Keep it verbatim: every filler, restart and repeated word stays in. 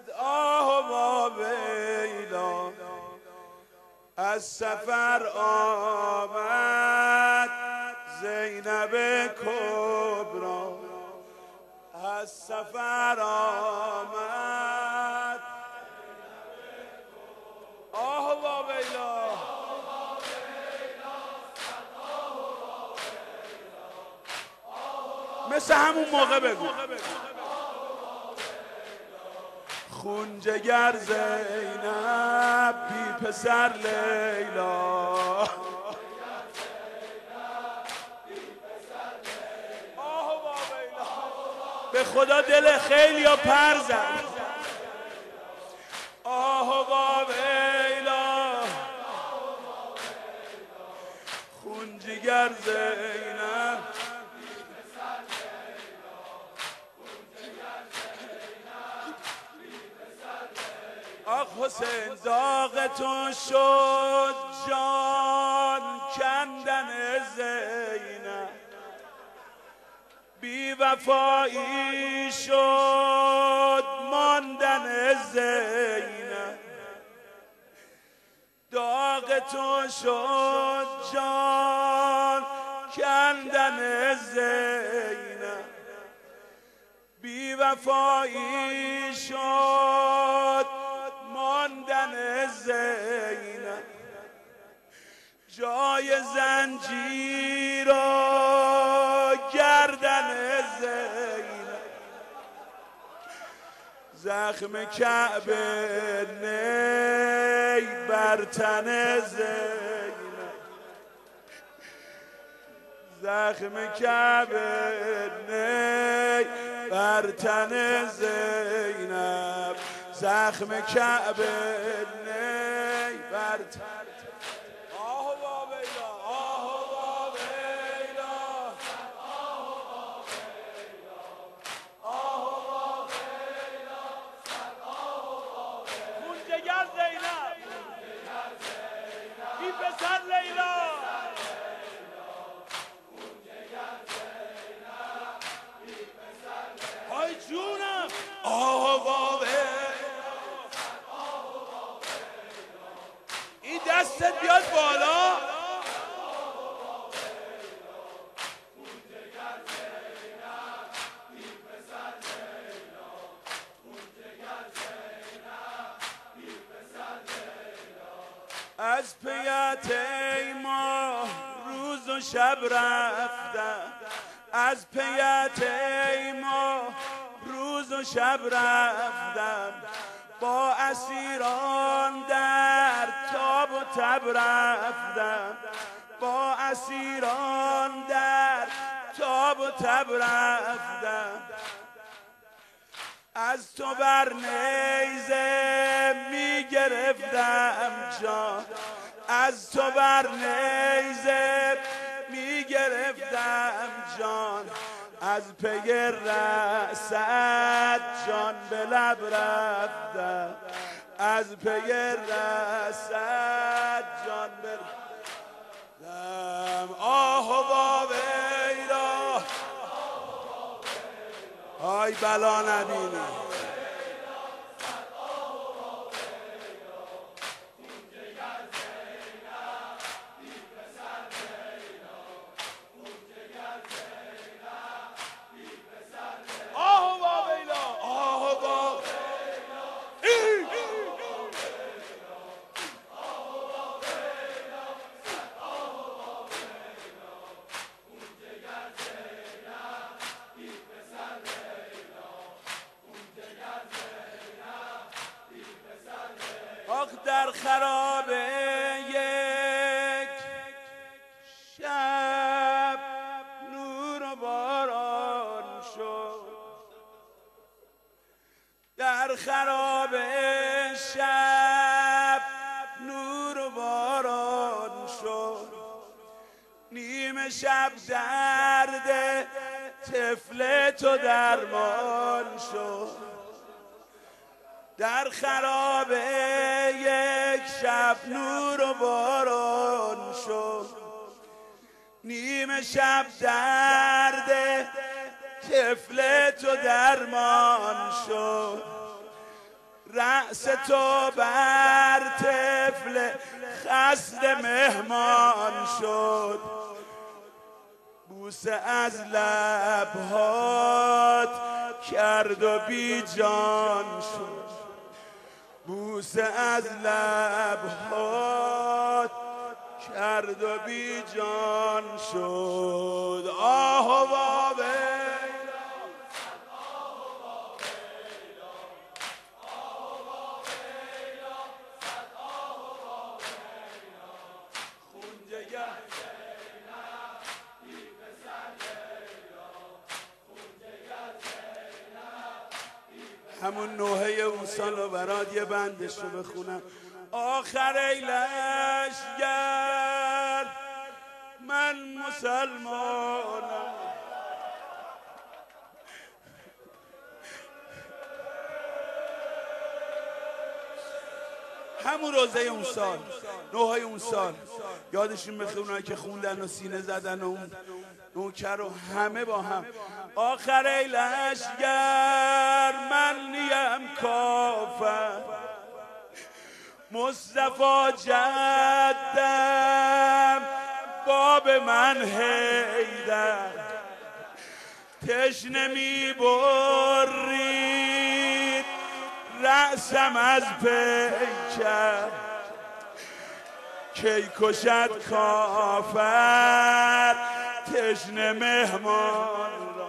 صد آه و ویلا از سفر آمد زینب کبرا از سفر آمد آه و ویلا مثل همون موقع بگو خون جگر زینب بی پسر لیلا به خدا دل خیلی ها پر زد آه و ویلا خون جگر زینب آخ حسین داغ تو شد جان کندن زینب بی وفایی شد ماندن زینب داغ تو شد جان کندن زینب بی وفایی شد ماندن زینب جای زنجیر و گردن زینب زخم کعبه نی بر تن زینب زخم کعبه نی بر تن زینب زخم کعبه نی بر تن آه و ویلا آه و ویلا آه و ویلا خون جگر زینب بی پسر لیلا های جونم آه و این دستت بیاد بالا از پیت ای ما روز و شب رفتم از پیت ای ما روز و شب رفتم با اسیران در تاب و تب رفتم با اسیران در تاب و تب رفتم از تو بر نیزه می گرفتم جان از تو بر نیزه می گرفتم جان از پی رسد جان به لب رفتم از پی رسد جان به لب آه و ویلا آی بلا نبینی آخ در خراب یک شب نور و باران شد در خراب شب نور و باران شد نیم شب درد طفل تو درمان شد در خراب یک شب نور و باران شد نیم شب درد طفل تو درمان شد رأس تو بر طفل خسته مهمان شد، بوسه از لبهات کرد و بی جان شد، بوسه از لبهات کرد و بی جان شد. آه و همون نوحه اون سال رو برات یه بندش رو بخونم. آخر ای لشگر من مسلمانم، همون روزه اون سال، نوحه اون سال، یادشون بخیر اونایی که خوندن و سینه زدن و اون نوکر و همه با هم. آخر ای لشگر من نیم کافر، مصطفی جدم باب من حیدر، تشنه می برید رأسم از پیکر، کی کشد کافر تشنه مهمان را.